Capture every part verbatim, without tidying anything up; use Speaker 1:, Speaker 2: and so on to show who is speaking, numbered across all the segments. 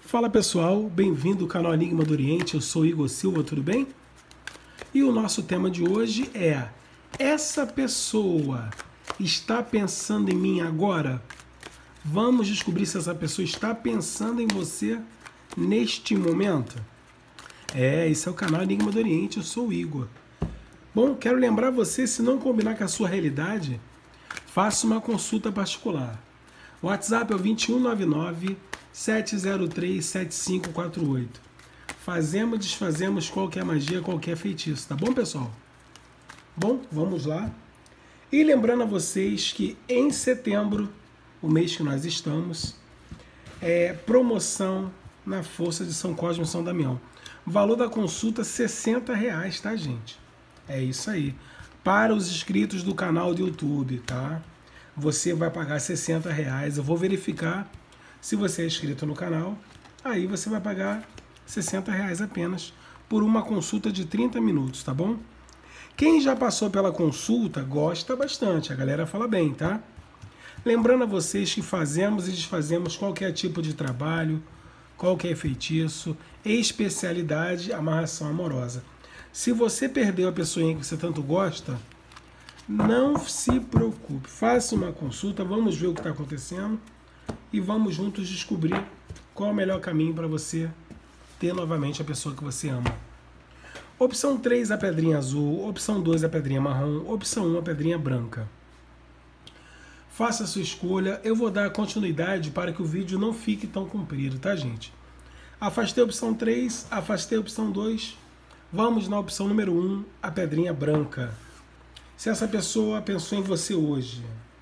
Speaker 1: Fala pessoal, bem-vindo ao canal Enigma do Oriente, eu sou Igor Silva, tudo bem? E o nosso tema de hoje é: essa pessoa está pensando em mim agora? Vamos descobrir se essa pessoa está pensando em você neste momento? É, esse é o canal Enigma do Oriente, eu sou o Igor. Bom, quero lembrar você, se não combinar com a sua realidade, faça uma consulta particular. O WhatsApp é o dois um nove nove, sete zero três, sete cinco quatro oito. Fazemos, desfazemos qualquer magia, qualquer feitiço, tá bom, pessoal? Bom, vamos lá. E lembrando a vocês que em setembro, o mês que nós estamos, é promoção na Força de São Cosme e São Damião. O valor da consulta sessenta reais, tá, gente? É isso aí. Para os inscritos do canal do YouTube, tá? Você vai pagar sessenta reais. Eu vou verificar se você é inscrito no canal. Aí você vai pagar sessenta reais apenas por uma consulta de trinta minutos, tá bom? Quem já passou pela consulta gosta bastante. A galera fala bem, tá? Lembrando a vocês que fazemos e desfazemos qualquer tipo de trabalho, qualquer feitiço, especialidade, amarração amorosa. Se você perdeu a pessoa que você tanto gosta, não se preocupe. Faça uma consulta, vamos ver o que está acontecendo e vamos juntos descobrir qual é o melhor caminho para você ter novamente a pessoa que você ama. Opção três, a pedrinha azul. Opção dois, a pedrinha marrom. Opção um, a pedrinha branca. Faça a sua escolha. Eu vou dar continuidade para que o vídeo não fique tão comprido, tá, gente? Afastei a opção três, afastei a opção dois. Vamos na opção número um, a pedrinha branca. Se essa pessoa pensou em você hoje.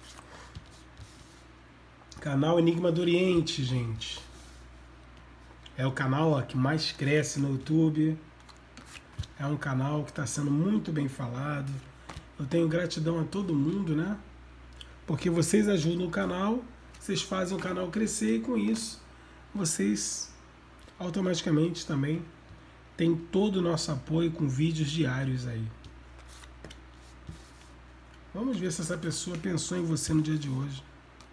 Speaker 1: Canal Enigma do Oriente, gente. É o canal ó, que mais cresce no YouTube. É um canal que está sendo muito bem falado. Eu tenho gratidão a todo mundo, né? Porque vocês ajudam o canal, vocês fazem o canal crescer e com isso vocês automaticamente também têm todo o nosso apoio com vídeos diários aí. Vamos ver se essa pessoa pensou em você no dia de hoje.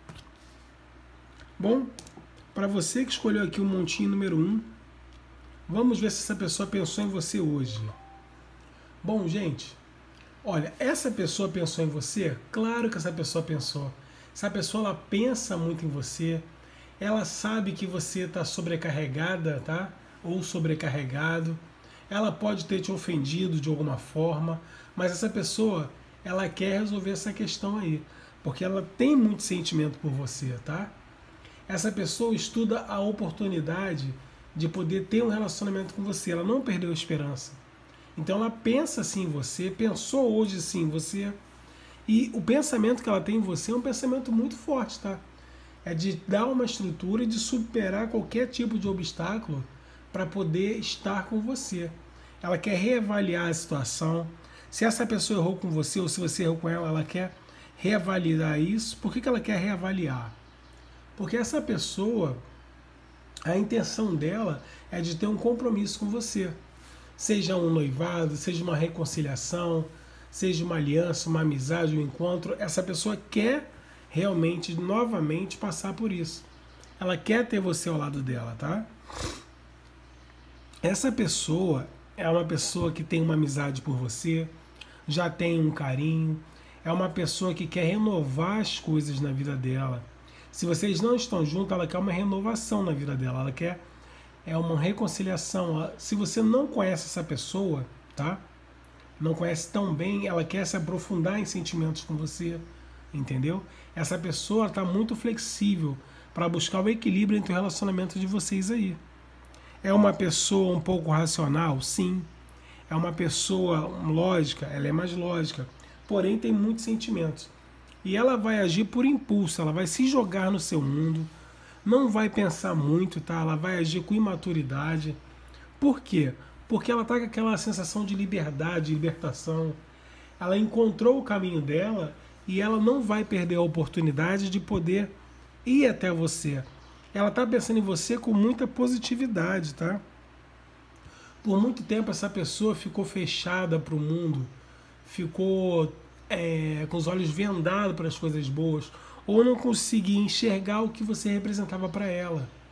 Speaker 1: Bom, para você que escolheu aqui o montinho número um, vamos ver se essa pessoa pensou em você hoje. Bom, gente, olha, essa pessoa pensou em você? Claro que essa pessoa pensou. Essa pessoa ela pensa muito em você, ela sabe que você está sobrecarregada, tá? Ou sobrecarregado. Ela pode ter te ofendido de alguma forma, mas essa pessoa ela quer resolver essa questão aí, porque ela tem muito sentimento por você, tá? Essa pessoa estuda a oportunidade de poder ter um relacionamento com você, ela não perdeu a esperança. Então ela pensa assim em você, pensou hoje assim em você, e o pensamento que ela tem em você é um pensamento muito forte, tá? É de dar uma estrutura e de superar qualquer tipo de obstáculo para poder estar com você. Ela quer reavaliar a situação. Se essa pessoa errou com você ou se você errou com ela, ela quer reavaliar isso. Por que que ela quer reavaliar? Porque essa pessoa, a intenção dela é de ter um compromisso com você. Seja um noivado, seja uma reconciliação, seja uma aliança, uma amizade, um encontro. Essa pessoa quer realmente, novamente, passar por isso. Ela quer ter você ao lado dela, tá? Essa pessoa é uma pessoa que tem uma amizade por você, já tem um carinho, é uma pessoa que quer renovar as coisas na vida dela. Se vocês não estão juntos, ela quer uma renovação na vida dela, ela quer é uma reconciliação. Se você não conhece essa pessoa, tá? Não conhece tão bem, ela quer se aprofundar em sentimentos com você, entendeu? Essa pessoa está muito flexível para buscar o equilíbrio entre o relacionamento de vocês aí. É uma pessoa um pouco racional? Sim. É uma pessoa lógica? Ela é mais lógica. Porém, tem muitos sentimentos. E ela vai agir por impulso, ela vai se jogar no seu mundo, não vai pensar muito, tá? Ela vai agir com imaturidade. Por quê? Porque ela está com aquela sensação de liberdade, de libertação. Ela encontrou o caminho dela e ela não vai perder a oportunidade de poder ir até você. Ela está pensando em você com muita positividade, tá? Por muito tempo essa pessoa ficou fechada para o mundo, ficou é, com os olhos vendados para as coisas boas, ou não conseguia enxergar o que você representava para ela.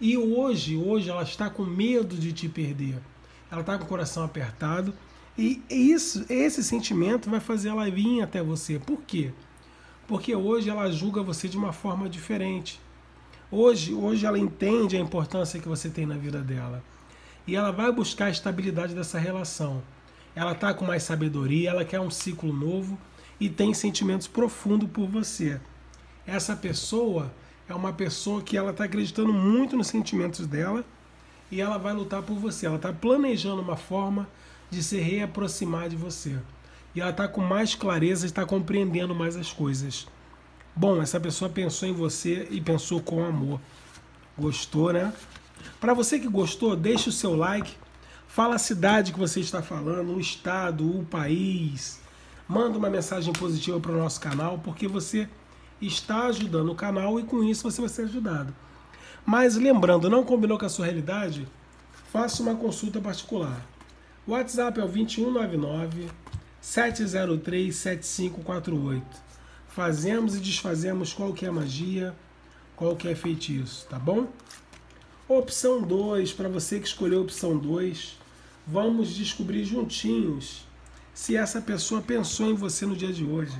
Speaker 1: E hoje, hoje ela está com medo de te perder. Ela está com o coração apertado. E isso, esse sentimento vai fazer ela vir até você. Por quê? Porque hoje ela julga você de uma forma diferente. Hoje, hoje ela entende a importância que você tem na vida dela. E ela vai buscar a estabilidade dessa relação. Ela está com mais sabedoria, ela quer um ciclo novo e tem sentimentos profundos por você. Essa pessoa é uma pessoa que ela está acreditando muito nos sentimentos dela e ela vai lutar por você. Ela está planejando uma forma de se reaproximar de você. E ela está com mais clareza e está compreendendo mais as coisas. Bom, essa pessoa pensou em você e pensou com amor. Gostou, né? Para você que gostou, deixa o seu like. Fala a cidade que você está falando, o estado, o país. Manda uma mensagem positiva para o nosso canal, porque você está ajudando o canal e com isso você vai ser ajudado. Mas lembrando, não combinou com a sua realidade? Faça uma consulta particular. O WhatsApp é o dois um nove nove, sete zero três, sete cinco quatro oito. Fazemos e desfazemos qualquer magia, qualquer feitiço, tá bom? Opção dois, para você que escolheu a opção dois, vamos descobrir juntinhos se essa pessoa pensou em você no dia de hoje.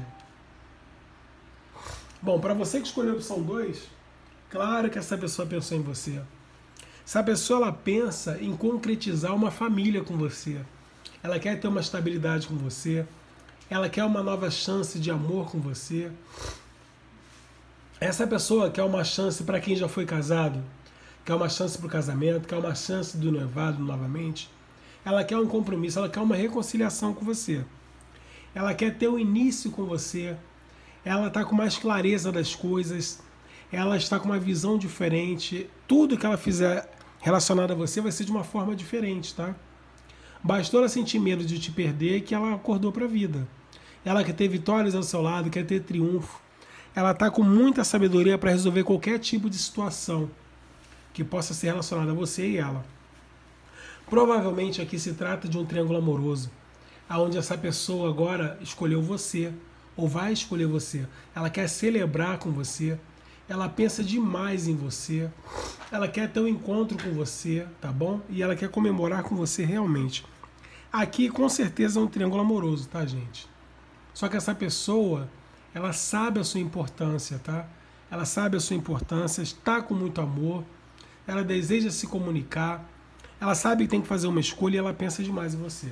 Speaker 1: Bom, para você que escolheu a opção dois, claro que essa pessoa pensou em você. Essa pessoa ela pensa em concretizar uma família com você. Ela quer ter uma estabilidade com você. Ela quer uma nova chance de amor com você. Essa pessoa quer uma chance para quem já foi casado, quer uma chance para o casamento, quer uma chance do noivado novamente. Ela quer um compromisso, ela quer uma reconciliação com você. Ela quer ter um início com você. Ela está com mais clareza das coisas. Ela está com uma visão diferente. Tudo que ela fizer relacionado a você vai ser de uma forma diferente, tá? Bastou ela sentir medo de te perder que ela acordou para a vida. Ela quer ter vitórias ao seu lado, quer ter triunfo. Ela está com muita sabedoria para resolver qualquer tipo de situação que possa ser relacionada a você e ela. Provavelmente aqui se trata de um triângulo amoroso, onde essa pessoa agora escolheu você, ou vai escolher você. Ela quer celebrar com você, ela pensa demais em você, ela quer ter um encontro com você, tá bom? E ela quer comemorar com você realmente. Aqui com certeza é um triângulo amoroso, tá, gente? Só que essa pessoa, ela sabe a sua importância, tá? Ela sabe a sua importância, está com muito amor, ela deseja se comunicar, ela sabe que tem que fazer uma escolha e ela pensa demais em você.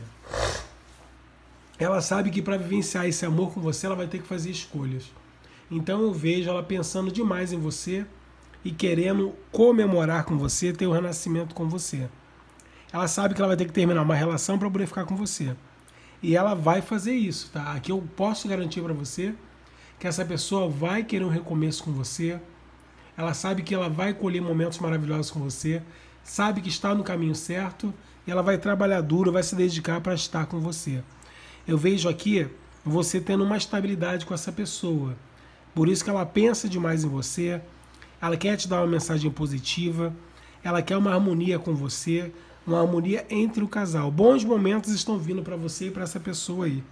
Speaker 1: Ela sabe que para vivenciar esse amor com você, ela vai ter que fazer escolhas. Então eu vejo ela pensando demais em você e querendo comemorar com você, ter o renascimento com você. Ela sabe que ela vai ter que terminar uma relação para poder ficar com você. E ela vai fazer isso, tá? Aqui eu posso garantir para você que essa pessoa vai querer um recomeço com você. Ela sabe que ela vai colher momentos maravilhosos com você, sabe que está no caminho certo e ela vai trabalhar duro, vai se dedicar para estar com você. Eu vejo aqui você tendo uma estabilidade com essa pessoa. Por isso que ela pensa demais em você, ela quer te dar uma mensagem positiva, ela quer uma harmonia com você, uma harmonia entre o casal. Bons momentos estão vindo para você e para essa pessoa aí.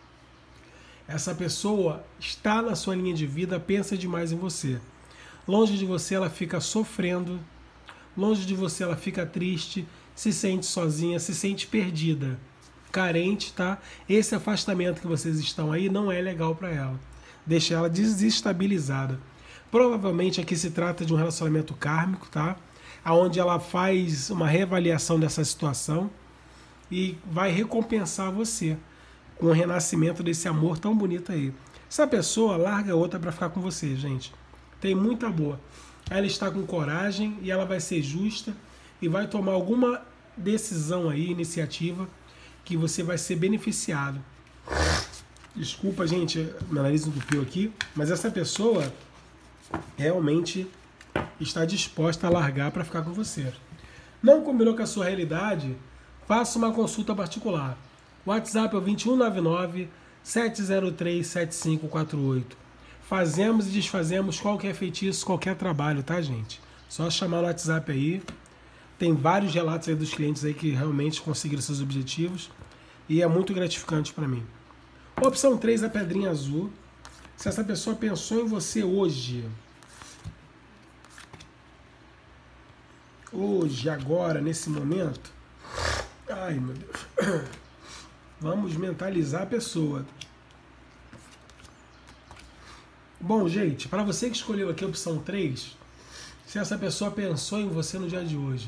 Speaker 1: Essa pessoa está na sua linha de vida, pensa demais em você. Longe de você ela fica sofrendo, longe de você ela fica triste, se sente sozinha, se sente perdida, carente, tá? Esse afastamento que vocês estão aí não é legal para ela. Deixa ela desestabilizada. Provavelmente aqui se trata de um relacionamento kármico, tá? Onde ela faz uma reavaliação dessa situação e vai recompensar você com o renascimento desse amor tão bonito aí. Essa pessoa larga outra para ficar com você, gente. Tem muita boa. Ela está com coragem e ela vai ser justa e vai tomar alguma decisão aí, iniciativa, que você vai ser beneficiado. Desculpa, gente, meu nariz entupiu aqui, mas essa pessoa realmente está disposta a largar para ficar com você. Não combinou com a sua realidade? Faça uma consulta particular. O WhatsApp é o dois um nove nove, sete zero três, sete cinco quatro oito. Fazemos e desfazemos qualquer feitiço, qualquer trabalho, tá, gente? Só chamar no WhatsApp aí. Tem vários relatos aí dos clientes aí que realmente conseguiram seus objetivos e é muito gratificante para mim. Opção três, a pedrinha azul. Se essa pessoa pensou em você hoje, hoje, agora, nesse momento. Ai, meu Deus. Vamos mentalizar a pessoa. Bom, gente, para você que escolheu aqui a opção três, se essa pessoa pensou em você no dia de hoje.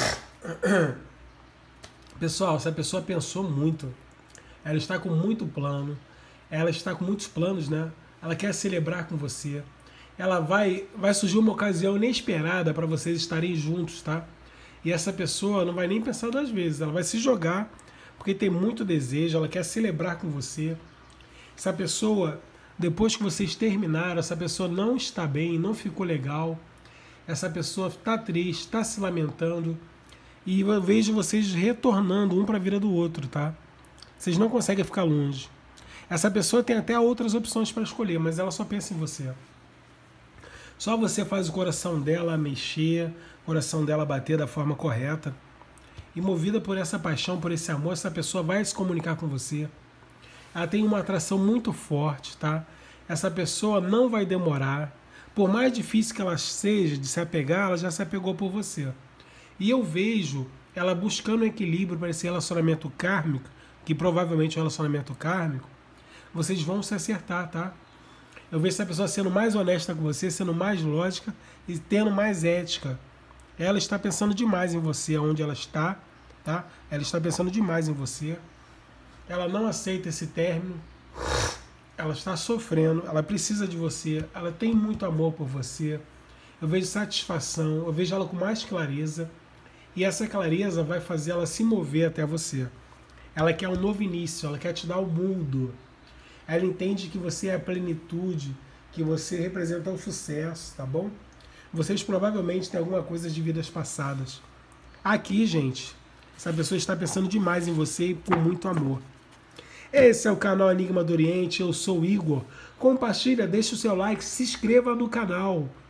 Speaker 1: Pessoal, essa pessoa pensou muito. Ela está com muito plano. Ela está com muitos planos, né? Ela quer celebrar com você. Ela vai, vai surgir uma ocasião inesperada para vocês estarem juntos, tá? E essa pessoa não vai nem pensar duas vezes. Ela vai se jogar porque tem muito desejo. Ela quer celebrar com você. Essa pessoa, depois que vocês terminaram, essa pessoa não está bem, não ficou legal. Essa pessoa está triste, está se lamentando. E eu vejo vocês retornando um para a vida do outro, tá? Vocês não conseguem ficar longe. Essa pessoa tem até outras opções para escolher, mas ela só pensa em você. Só você faz o coração dela mexer, o coração dela bater da forma correta. E movida por essa paixão, por esse amor, essa pessoa vai se comunicar com você. Ela tem uma atração muito forte, tá? Essa pessoa não vai demorar. Por mais difícil que ela seja de se apegar, ela já se apegou por você. E eu vejo ela buscando um equilíbrio para esse relacionamento kármico, que provavelmente é um relacionamento kármico, vocês vão se acertar, tá? Eu vejo essa pessoa sendo mais honesta com você, sendo mais lógica e tendo mais ética. Ela está pensando demais em você, onde ela está, tá? Ela está pensando demais em você. Ela não aceita esse término. Ela está sofrendo, ela precisa de você, ela tem muito amor por você. Eu vejo satisfação, eu vejo ela com mais clareza. E essa clareza vai fazer ela se mover até você. Ela quer um novo início, ela quer te dar o mundo. Ela entende que você é a plenitude, que você representa o sucesso, tá bom? Vocês provavelmente têm alguma coisa de vidas passadas. Aqui, gente, essa pessoa está pensando demais em você e com muito amor. Esse é o canal Enigma do Oriente, eu sou o Igor. Compartilha, deixa o seu like, se inscreva no canal.